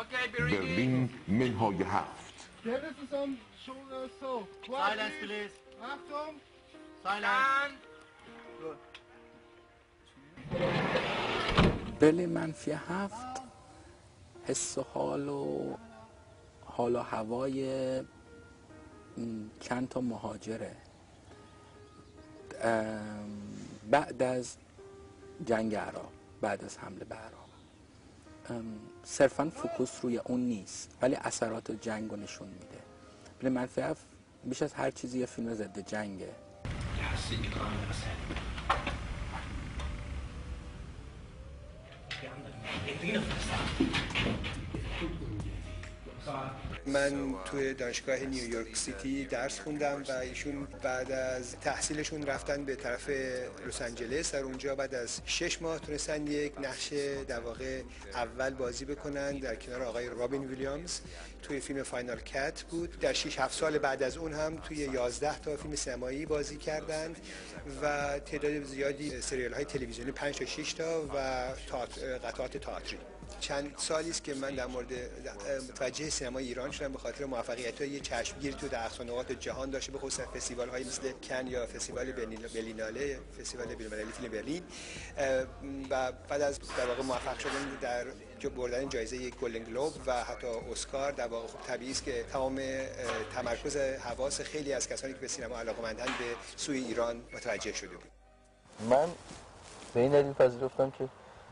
برلین منهای 7. برلین منفی 7 حس و حال و هوای چند تا مهاجره بعد از جنگ عراق، بعد از حمله به عراق. صرفا فوکوس روی اون نیست ولی اثرات جنگ رو نشون میده. برلین منفی 7 بیش از هر چیزی یه فیلم ضد جنگه. من توی دانشگاه نیویورک سیتی درس خوندم و ایشون بعد از تحصیلشون رفتن به طرف لس آنجلس. در اونجا بعد از 6 ماه تونستن یک نقش در واقع اول بازی بکنن در کنار آقای رابین ویلیامز توی فیلم فاینال کت بود. در 6-7 سال بعد از اون هم توی 11 تا فیلم سینمایی بازی کردند و تعداد زیادی سریال های تلویزیونی 5 تا 6 تا و قطعات تئاتری. چند سالی است که من در مورد متوجه سینمای ایران شدم به خاطر موفقیت‌های چشمگیری تو در اقصا نقاط جهان داشته، به خصوص فستیوال‌های مثل کن یا فستیوال برلیناله، فستیوال بین‌المللی فیلم برلین. و بعد از در واقع موفق شدن در بردن جایزه گلدن گلوب و حتی اسکار، در واقع خب طبیعی است که تمام تمرکز حواس خیلی از کسانی که به سینما علاقه‌مندند به سوی ایران متوجه شده بود. من به این دلیل پذیرفتم که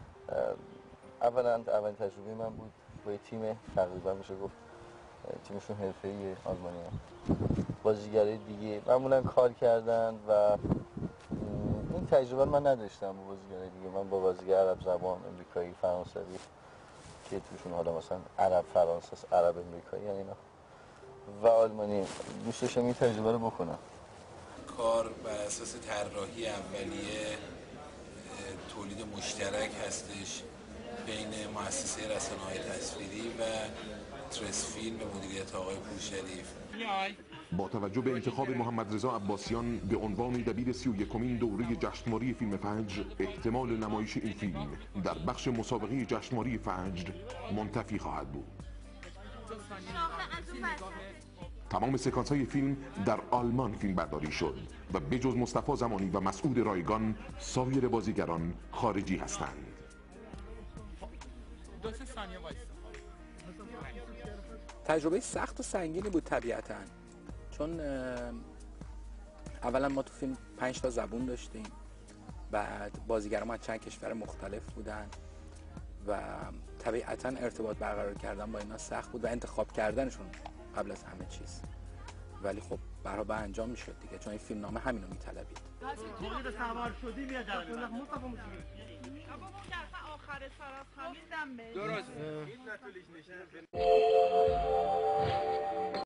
اولین تجربه من بود با یه تیم تقریبا میشه گفت تیمشون حرفه‌ای آلمانی بازیگرای دیگه معمولا کار کردن و این تجربه من نداشتم با بازیگرای دیگه. من با بازیگر عرب زبان، امریکایی، فرانسوی که توشون حالا مثلا عرب فرانسه، عرب امریکایی یعنی اینا و آلمانی دوست داشتم این تجربه رو بکنم. کار بر اساس طراحی اولیه تولید مشترک هستش بین مؤسسه رسانه‌های تصویری و ترس فیلم به مدیریت آقای پورشریف. با توجه به انتخاب محمد رضا عباسیان به عنوان دبیر 31مین دوره جشنواره فیلم فجر، احتمال نمایش این فیلم در بخش مسابقه جشنواره فجر منتفی خواهد بود. تمام سکانس های فیلم در آلمان فیلم برداری شد و بجز مصطفی زمانی و مسعود رایگان سایر بازیگران خارجی هستند. تجربه سخت و سنگینی بود طبیعتاً، چون اولا ما تو فیلم 5 تا زبون داشتیم، بعد بازیگران از چند کشور مختلف بودن و طبیعتاً ارتباط برقرار کردن با اینا سخت بود و انتخاب کردنشون قبل از همه چیز، ولی خب برای انجام میشد دیگه، چون این فیلم نامه همینو میطلبید. موقعی به سوار شدی میاد در مصطفی موسیقی بابا اون دفعه آخر سر از همین دم درست